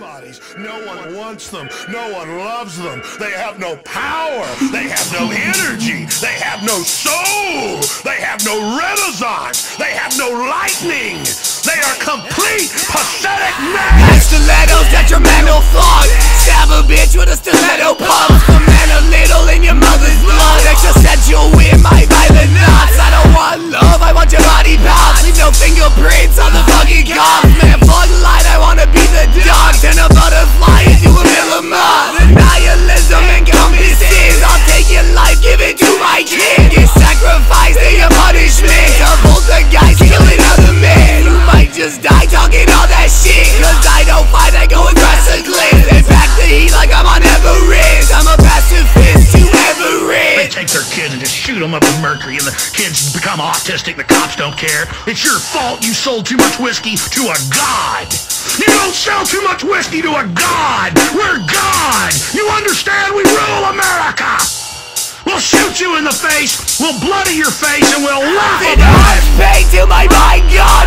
nobodies. No one wants them. No one loves them. They have no power. They have no energy. They have no soul. They have no renaissance. They have no lightning. They are complete, pathetic men. Stilettos, detrimental thought. Stab a bitch with a stiletto pump. Cement a little in your mother's blood. Extra sensual in my violent knots. I don't want love, I want your body parts. Leave no fingerprints on the fucking cops. Man, fuck light, I wanna be the dog. Turn a butterfly into a millimeter. Nihilism encompasses. I'll take your life, give it to my kid. Get sacrificed to your punishment. A poltergeist killing other men. You might just die talking all that shit. Cause I don't fight, I go aggressively. They pack the heat like I'm on Everest. I'm a pacifist to Everest. They take their kids and just shoot them up with mercury, and the kids become autistic. The cops don't care. It's your fault you sold too much whiskey to a god. You don't sell too much whiskey to a god. We're God. You understand? We rule America. We'll shoot you in the face. We'll bloody your face, and we'll laugh It about it. hurts pain till my mind gone.